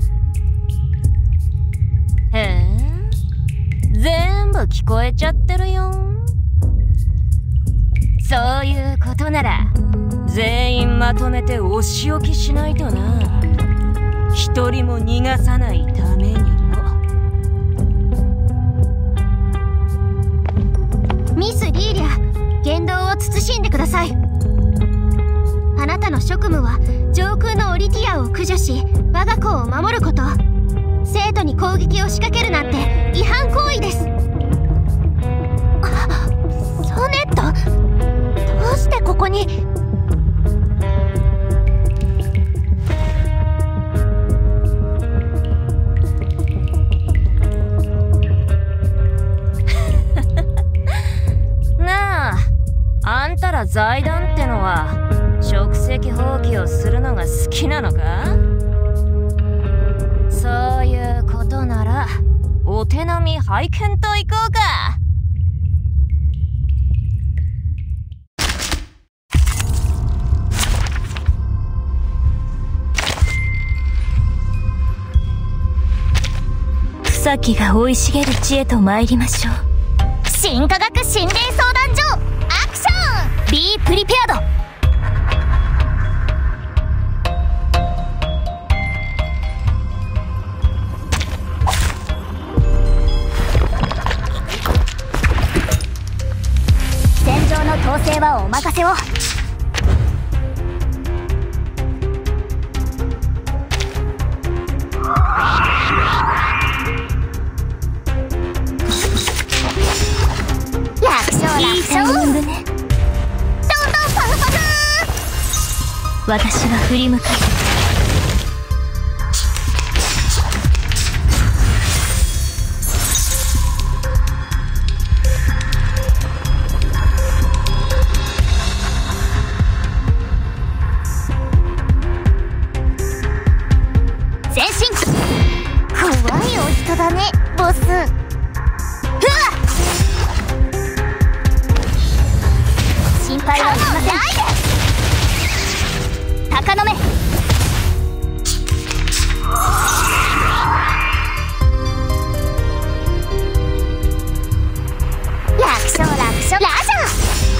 へえ、全部聞こえちゃってるよ。そういうことなら全員まとめてお仕置きしないとな。一人も逃がさないためにも。 ミス・リーリャ、言動を慎んでください。あなたの職務は上空のオリティアを駆除し我が校を守ること。生徒に攻撃を仕掛けるなんて違反行為です。あ、ソネット、どうしてここに？ なあ、あんたら財団ってのは職責放棄をするのが好きなのか？そういうことならお手並み拝見といこうか。 草木が生い茂る地へと参りましょう。 新科学心霊相談所アクション！ Be prepared！戦場の統制はお任せを。楽勝楽勝。どんどんパフパフ。 私が振り向かう。 前進。怖いお人だね、ボス。うわっ！心配はしません。鷹の目。楽勝楽勝。ラジャー。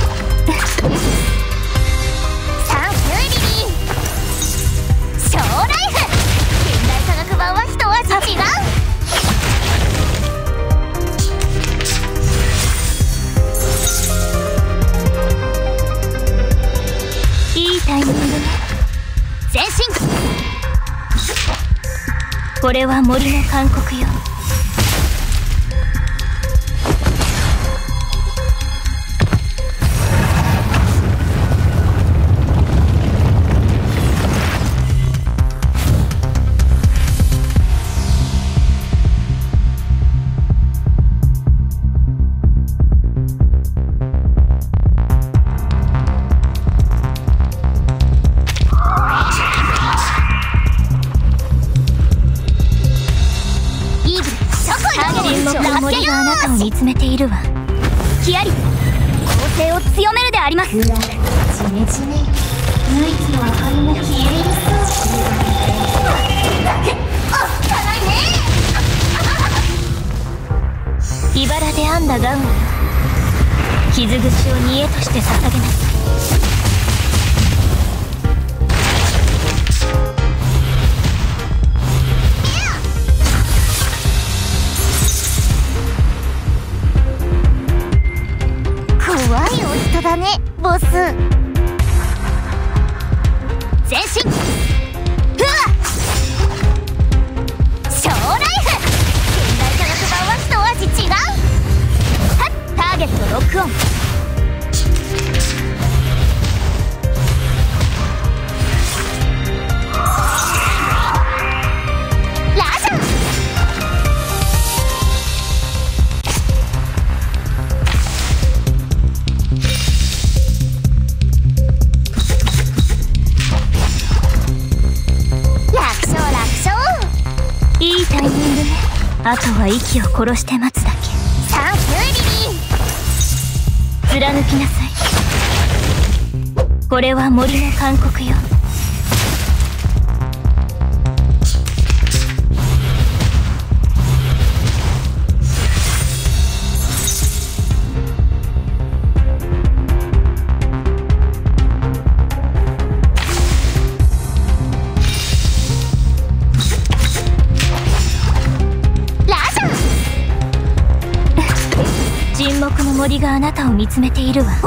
サンキューリリー。小ライフ。現代科学版は一味違う。 これは森の勧告よ。見つめているわ。キアリ、攻勢を強めるであります。ジメジメ、唯一の明かりも消えそう。おっかないね。茨で編んだガウン、傷口を煮えとして捧げなさい。だね、ボス。前進。ふわっ。小ライフ。現代科学版は一味違う。はっ、ターゲットロックオン。ラジャー。いいタイミングね。あとは息を殺して待つだけ。サンキューリリー。貫きなさい。これは森の勧告よ。沈黙の森があなたを見つめているわ。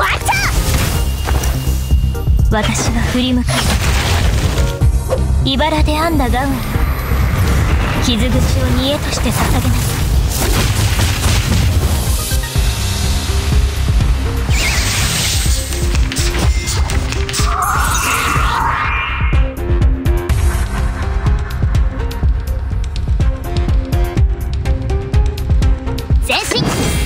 私は振り向かい、茨で編んだガウン、傷口を煮えとして捧げなさい。前進。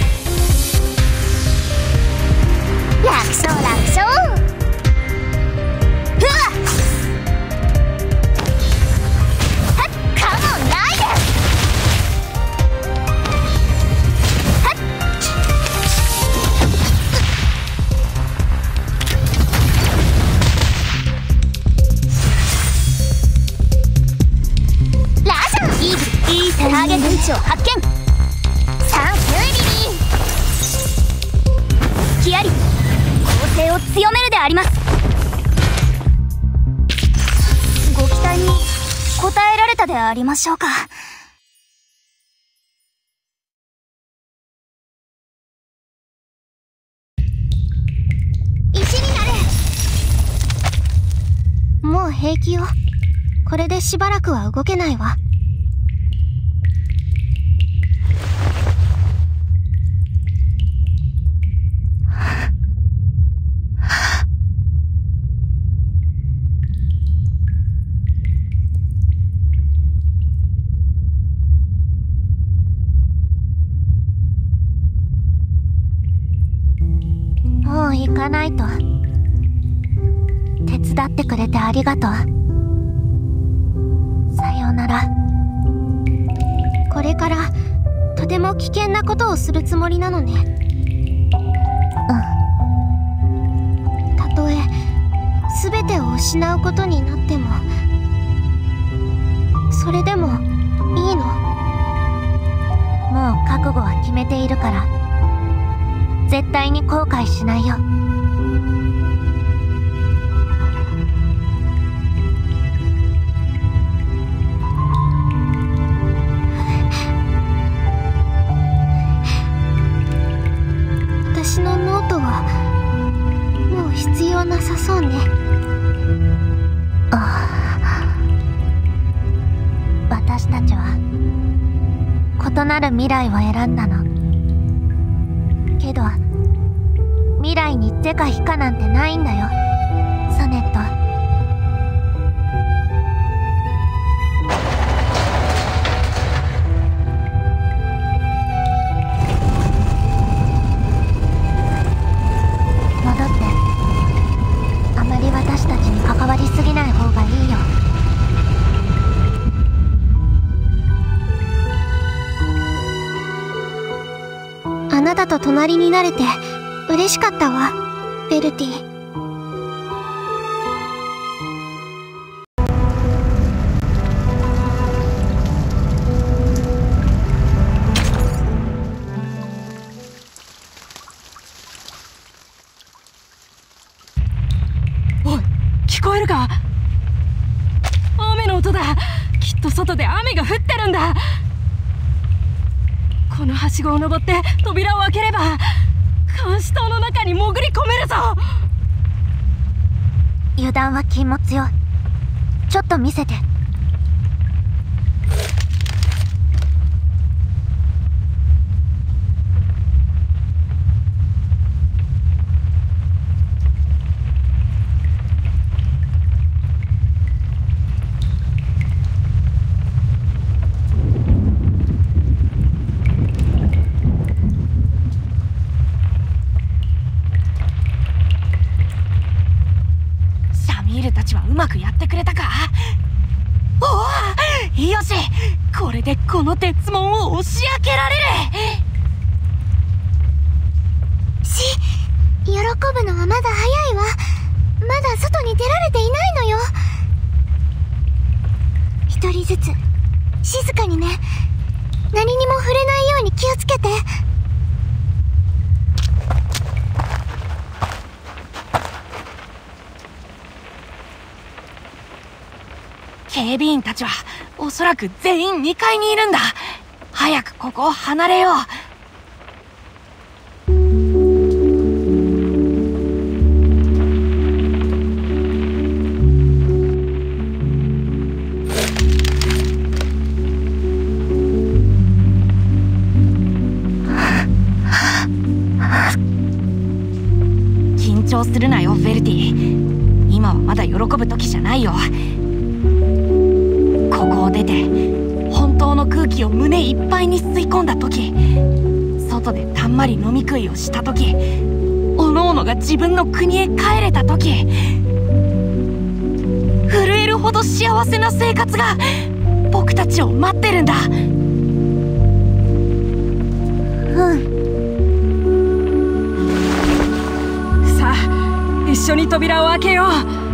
楽勝楽勝。ふわっ。はっ、カモンライデン。はっ。ラジャー。いいいいターゲット位置を発見。サンキューリリー。キアリ、攻勢を強めるであります。ご期待に応えられたでありましょうか。石になれ。もう平気よ。これでしばらくは動けないわ。もう行かないと。手伝ってくれてありがとう。さようなら。これからとても危険なことをするつもりなのね。うん。たとえ全てを失うことになっても、それでもいいの。もう覚悟は決めているから、絶対に後悔しないよ。私のノートはもう必要なさそうね。ああ、私私たちは異なる未来を選んだの。けど未来に是か非かなんてないんだよ、ソネット。戻って、あまり私たちに関わりすぎない方がいいよ。あなたと隣になれて嬉しかったわ、ベルティ。 おい、聞こえるか？雨の音だ。きっと外で雨が降ってるんだ。このはしごを登って扉を開ければ監視塔の中に潜り込めるぞ。 油断は禁物よ。ちょっと見せて。 たちはうまくやってくれたか？おお、よし、これでこの鉄門を押し開けられる。 し、喜ぶのはまだ早いわ。まだ外に出られていないのよ。一人ずつ静かにね。何にも触れないように気をつけて。 警備員たちはおそらく全員にかいにいるんだ。早くここを離れよう。緊張するなよ、フェルティ。今はまだ喜ぶ時じゃないよ。ここを出て本当の空気を胸いっぱいに吸い込んだ時、外でたんまり飲み食いをした時、おのおのが自分の国へ帰れた時、震えるほど幸せな生活が僕たちを待ってるんだ。 うん。 さあ、一緒に扉を開けよう。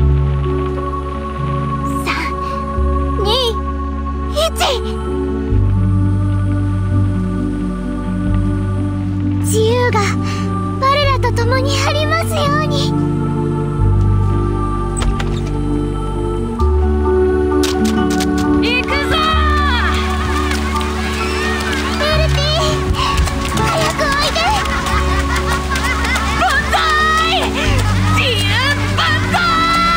自由が我らと共にありますように。 行くぞベルティ、早くおいで。 万歳！自由万歳！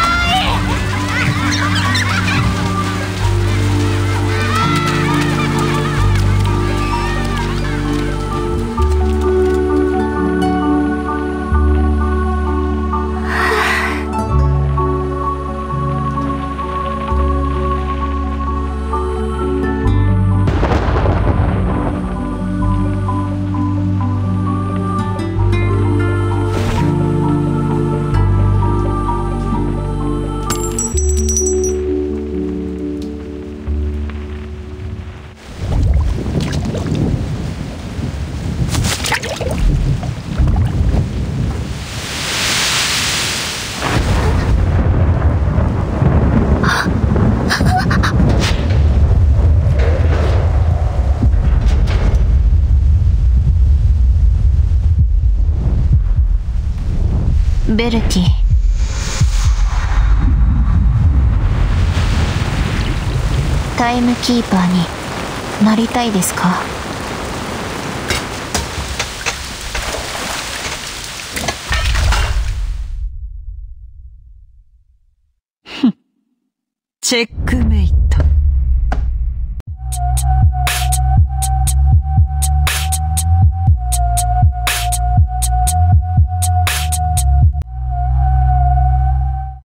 ベルティ、タイムキーパーになりたいですか？ チェックメイト。